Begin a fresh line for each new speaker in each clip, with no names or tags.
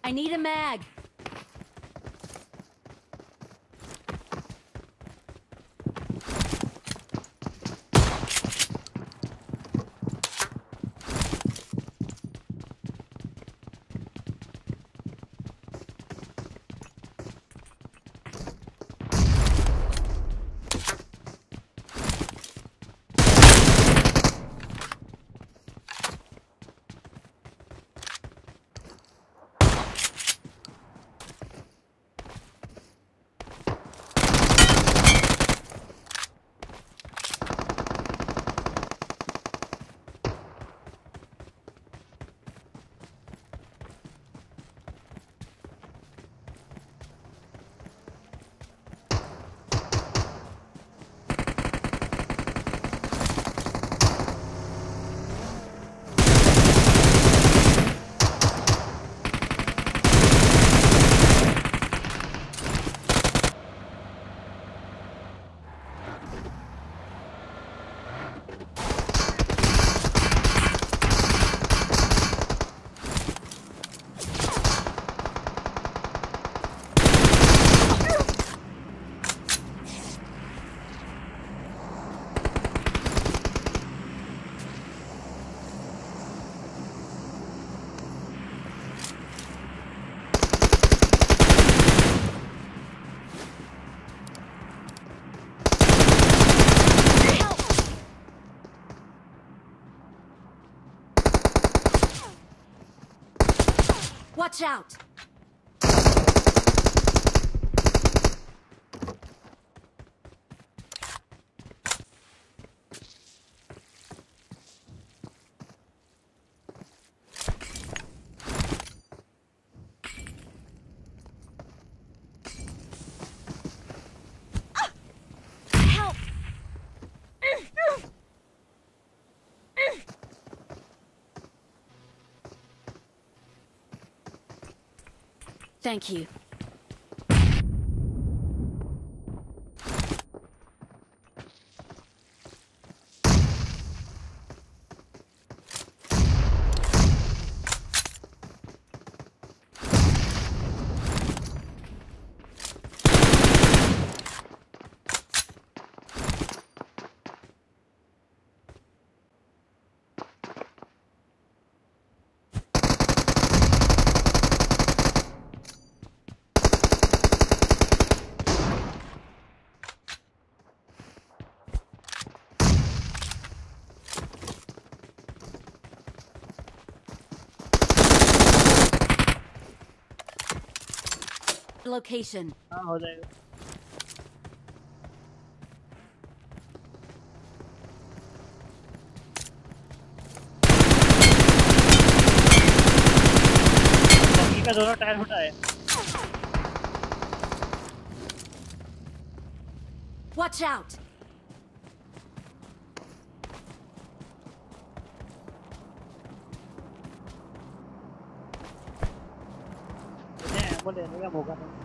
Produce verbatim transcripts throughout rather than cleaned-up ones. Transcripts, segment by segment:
I need a mag. Watch out! Help! Thank you. Location.
हाँ हो जाएगा। बाकी का दोनों टायर फटा है।
Watch out!
बोले लेने का मौका नहीं।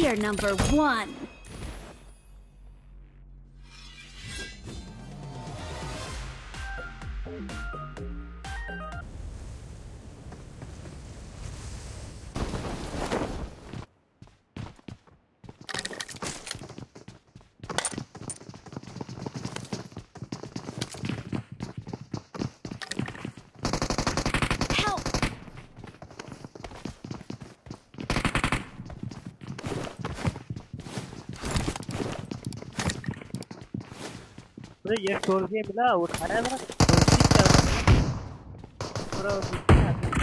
We're number one. Help!
मुझे ये स्टोर भी मिला उठाया मेरा ठीक कर पूरा उसमें आता है।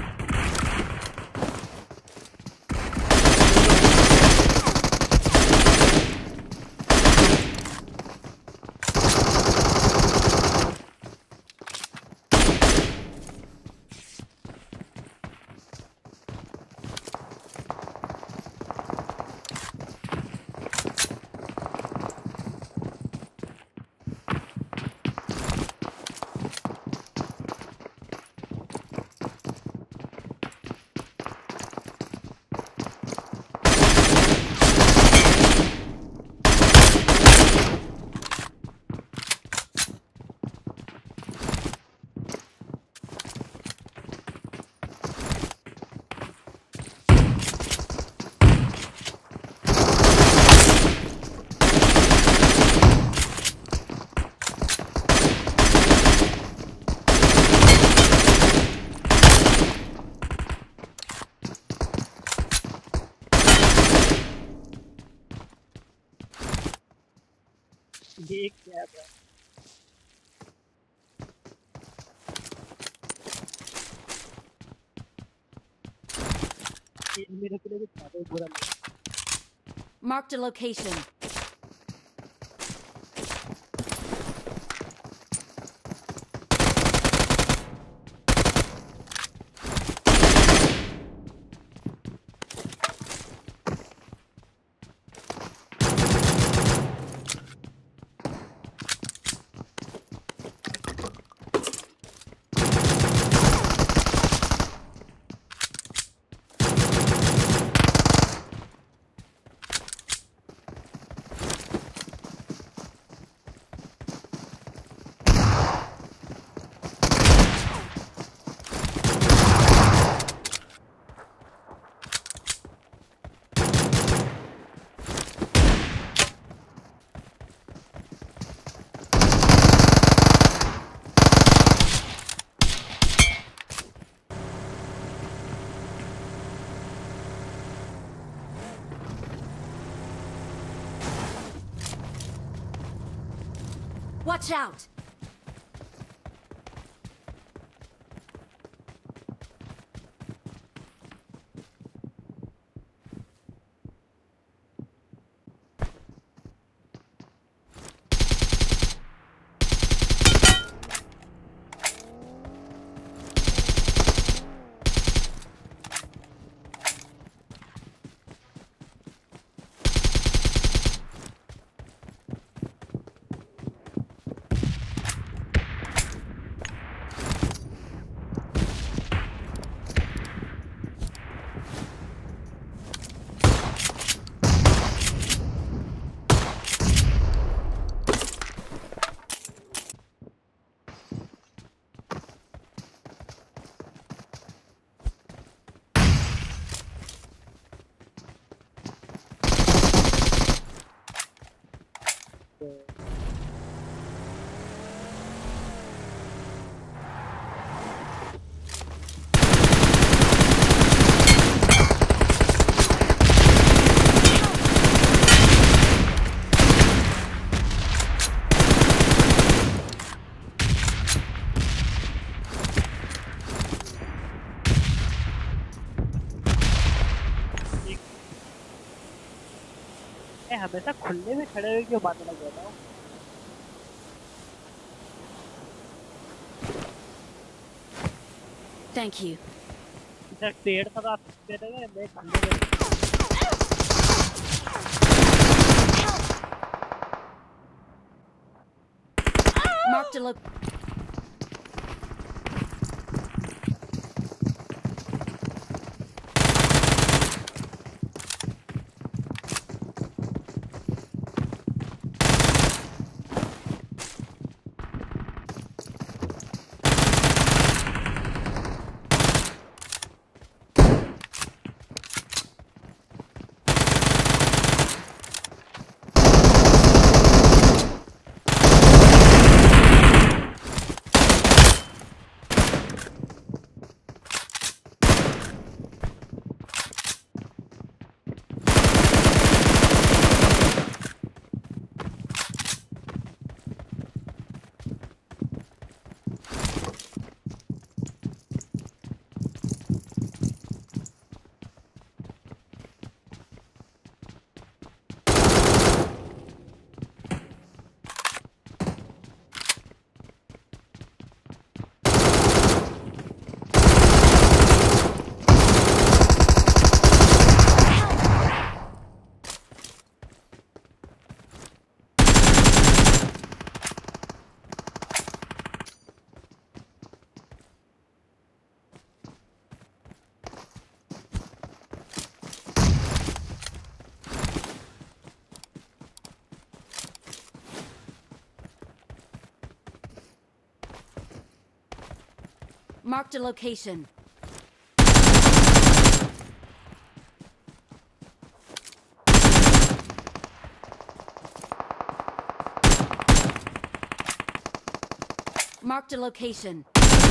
ये क्या है? ये मेरे के लिए भी ज़्यादा बुरा लगा।
Marked a location. Watch out!
हमेशा खुले में खड़े हुए क्यों बात लग जाता हूँ।
Thank you.
इधर पेड़ पर आप दे देंगे मैं खुले में
Marked a location. Marked a location. Marked a location.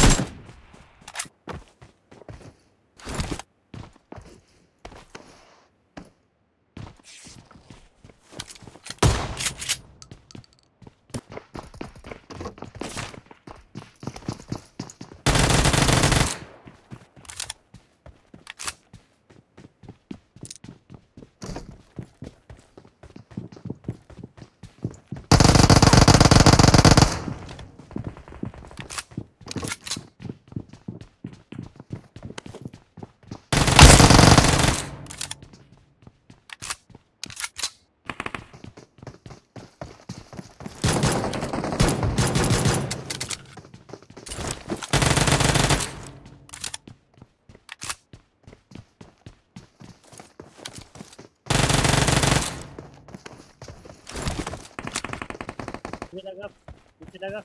ये लगा पीछे लगा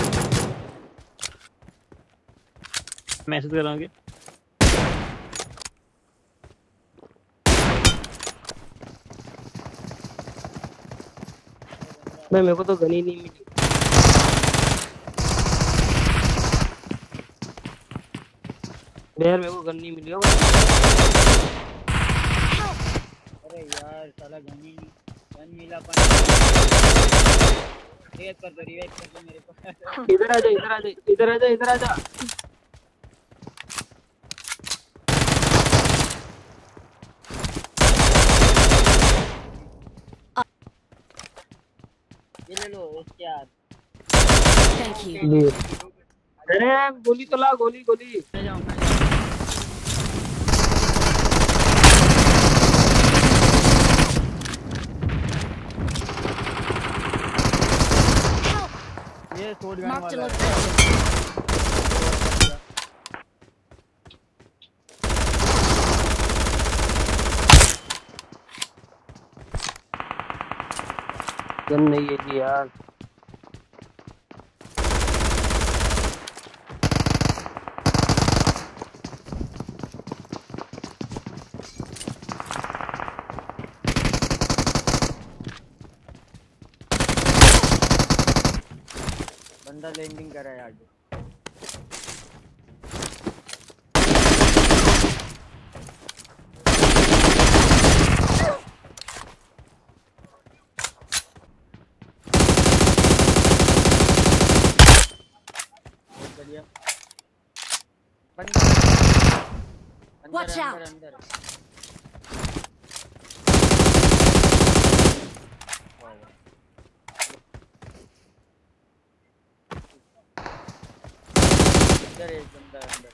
मैसेज कर रहा हूँ
मैं मेरे को तो गन ही नहीं मिली। यार मेरे को गन नहीं मिली होगा।
अरे यार साला गन ही नहीं गन मिला पर रिवाइव कर दो रिवाइव कर दो मेरे को
इधर आ जा इधर आ जा इधर आ जा इधर आ जा
ये ले लो इसके यार
Thank you.
ले। अरे गोली तो ला गोली गोली
ले जाओ ये शॉट गन
Marked a
वाला
location.
गन नहीं है जी यार।
बंदा लैंडिंग कर रहा है आगे बढ़िया बंदा
Watch
अंदर
out.
अंदर अंदर एक बंदा अंदर